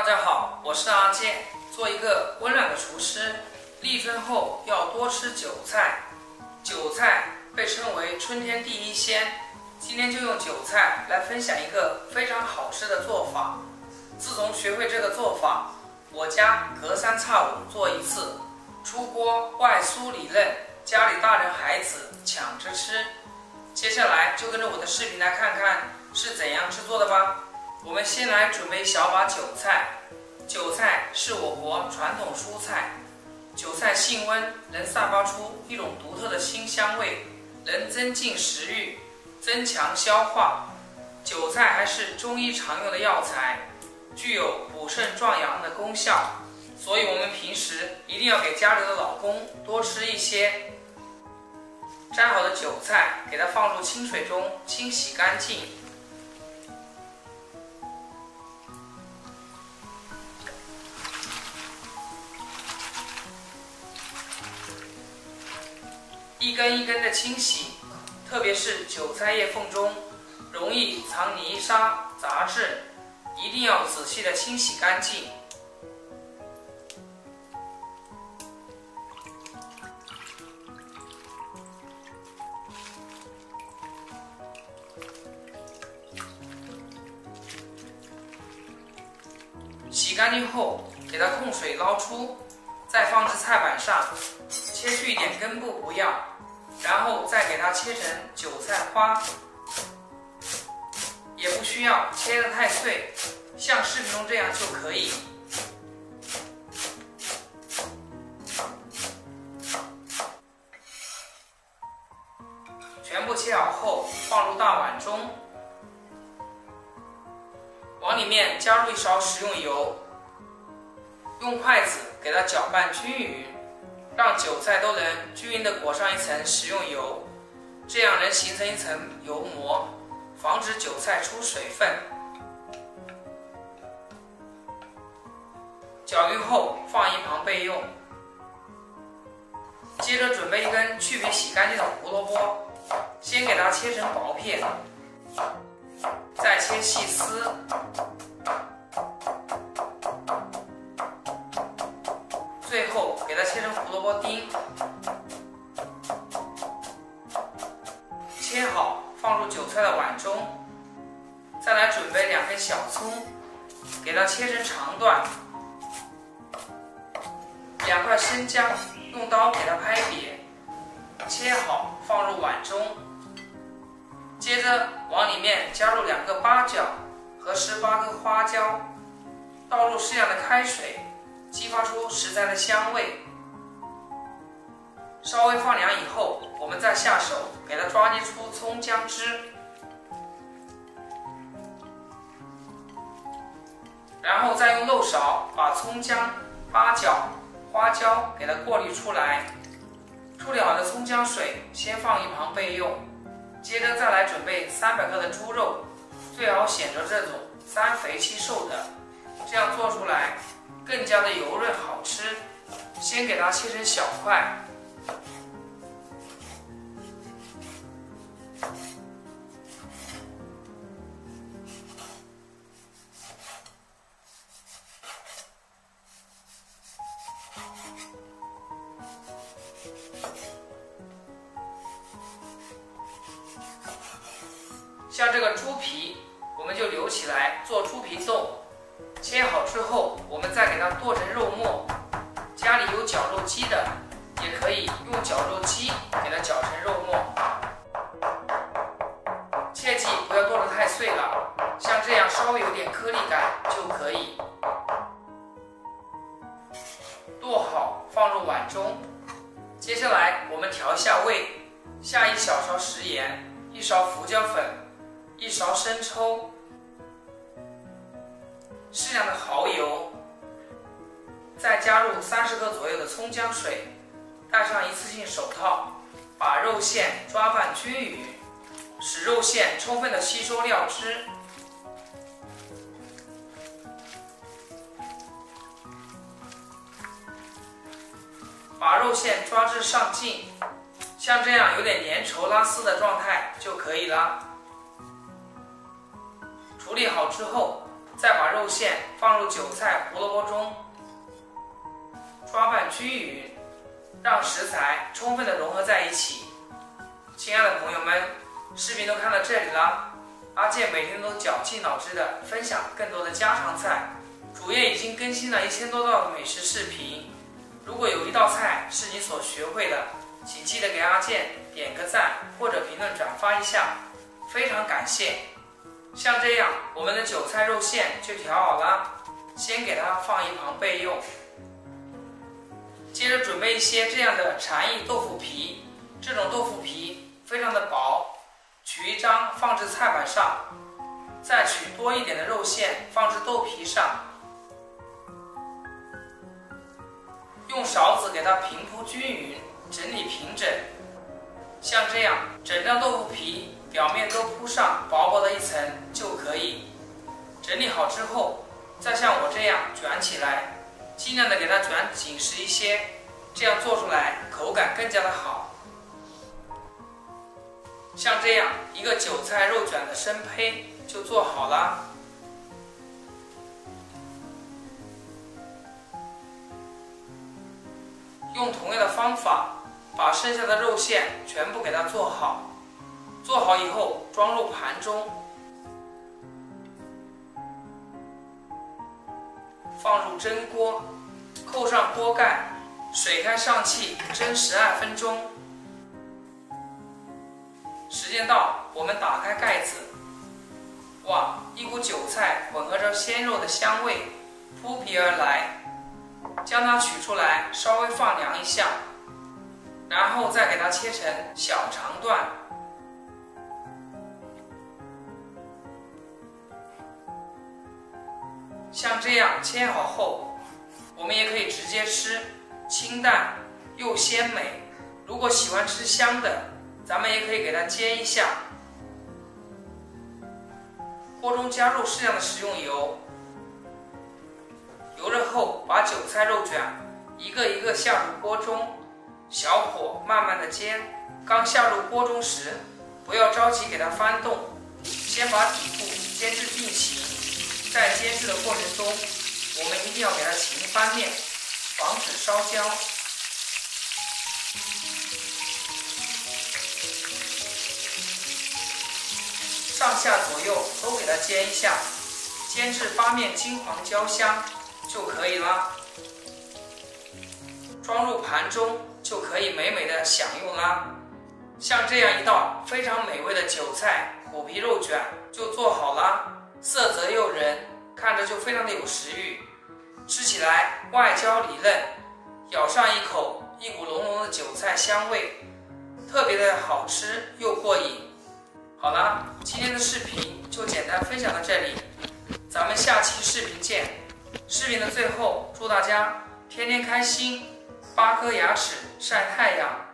家好，我是阿健。做一个温暖的厨师，立春后要多吃韭菜。韭菜被称为春天第一鲜，今天就用韭菜来分享一个非常好吃的做法。自从学会这个做法，我家隔三差五做一次，出锅外酥里嫩，家里大人孩子抢着吃。接下来就跟着我的视频来看看是怎样制作的吧。我们先来准备一小把韭菜。韭菜是我国传统蔬菜，韭菜性温，能散发出一种独特的辛香味，能增进食欲，增强消化。韭菜还是中医常用的药材，具有补肾壮阳的功效，所以我们平时一定要给家里的老公多吃一些。摘好的韭菜给它放入清水中清洗干净。一根一根的清洗，特别是韭菜叶缝中容易藏泥沙杂质，一定要仔细的清洗干净。洗干净后，给它控水捞出，再放至菜板上，切去一点根部不要，然后再给它切成韭菜花，也不需要切得太碎，像视频中这样就可以。全部切好后放入大碗中，往里面加入一勺食用油，用筷子给它搅拌均匀，让韭菜都能均匀地裹上一层食用油，这样能形成一层油膜，防止韭菜出水分。搅匀后放一旁备用。接着准备一根去皮洗干净的胡萝卜，先给它切成薄片，再切细丝，最后给它切成胡萝卜丁，切好放入韭菜的碗中。再来准备2根小葱，给它切成长段，2块生姜，用刀给它拍扁，切好放入碗中。接着往里面加入2个八角和18个花椒，倒入适量的开水，激发出食材的香味。稍微放凉以后，我们再下手给它抓捏出葱姜汁，然后再用漏勺把葱姜、八角、花椒给它过滤出来。处理好的葱姜水先放一旁备用。接着再来准备300克的猪肉，最好选择这种3肥7瘦的，这样做出来更加的油润好吃。先给它切成小块，像这个猪皮我们就留起来做猪皮冻。切好之后，我们再给它剁成肉末。家里有绞肉机的，也可以用绞肉机给它绞成肉末。切记不要剁得太碎了，像这样稍微有点颗粒感就可以。剁好放入碗中。接下来我们调一下味，下1小勺食盐，1勺胡椒粉，1勺生抽，适量的蚝油，再加入30克左右的葱姜水，戴上一次性手套，把肉馅抓拌均匀，使肉馅充分的吸收料汁。把肉馅抓至上劲，像这样有点粘稠拉丝的状态就可以了。处理好之后， 再把肉馅放入韭菜、胡萝卜中，抓拌均匀，让食材充分的融合在一起。亲爱的朋友们，视频都看到这里了，阿健每天都绞尽脑汁的分享更多的家常菜，主页已经更新了1000多道的美食视频。如果有一道菜是你所学会的，请记得给阿健点个赞或者评论转发一下，非常感谢。像这样，我们的韭菜肉馅就调好了，先给它放一旁备用。接着准备一些这样的禅意豆腐皮，这种豆腐皮非常的薄，取一张放置菜板上，再取多一点的肉馅放置豆皮上，用勺子给它平铺均匀，整理平整。像这样，整张豆腐皮表面都铺上薄薄的一层就可以。整理好之后，再像我这样卷起来，尽量的给它卷紧实一些，这样做出来口感更加的好。像这样一个韭菜肉卷的生胚就做好了。用同样的方法，把剩下的肉馅全部给它做好。做好以后，装入盘中，放入蒸锅，扣上锅盖，水开上气，蒸12分钟。时间到，我们打开盖子，哇，一股韭菜混合着鲜肉的香味扑鼻而来。将它取出来，稍微放凉一下，然后再给它切成小长段。像这样切好后，我们也可以直接吃，清淡又鲜美。如果喜欢吃香的，咱们也可以给它煎一下。锅中加入适量的食用油，油热后把韭菜肉卷一个一个下入锅中，小火慢慢的煎。刚下入锅中时，不要着急给它翻动，先把底部煎至定型。在煎制的过程中，我们一定要给它勤翻面，防止烧焦。上下左右都给它煎一下，煎至八面金黄焦香就可以了。装入盘中就可以美美的享用啦。像这样一道非常美味的韭菜虎皮肉卷就做好了。色泽诱人，看着就非常的有食欲，吃起来外焦里嫩，咬上一口，一股浓浓的韭菜香味，特别的好吃又过瘾。好了，今天的视频就简单分享到这里，咱们下期视频见。视频的最后，祝大家天天开心，8颗牙齿晒太阳。